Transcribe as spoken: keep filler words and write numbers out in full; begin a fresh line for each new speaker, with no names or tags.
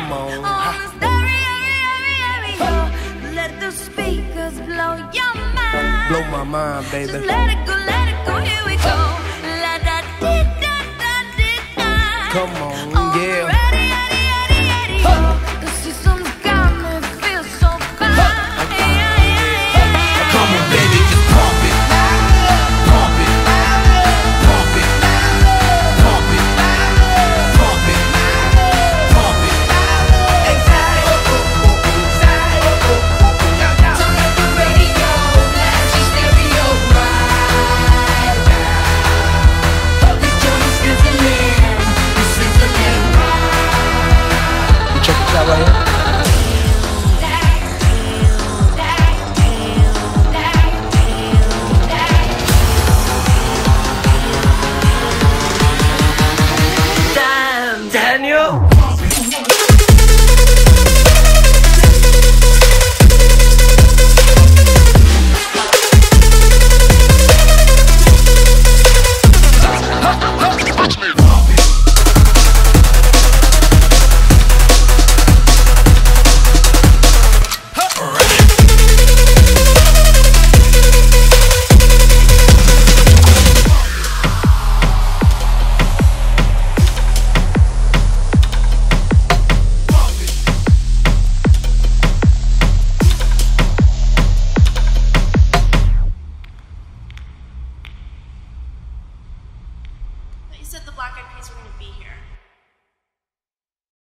Come on.
On the stereo, let the speakers blow your mind.
Blow my mind, baby.
Just let it go, let it go, here we go. La da dee da da dee da.
Come on,
On
yeah.
the radio, radio, radio. The system's got me feel so fine. Yeah, yeah, yeah.
Come on, baby, just pump it. Pump it. Pump it. Pump it. Pump it. Pump it. Anxiety. Turn up the radio, blast your stereo right now. This joint is sizzling, it's sizzling right.
You check this out right here.
Daniel.
You said the Black Eyed Peas were going to be here.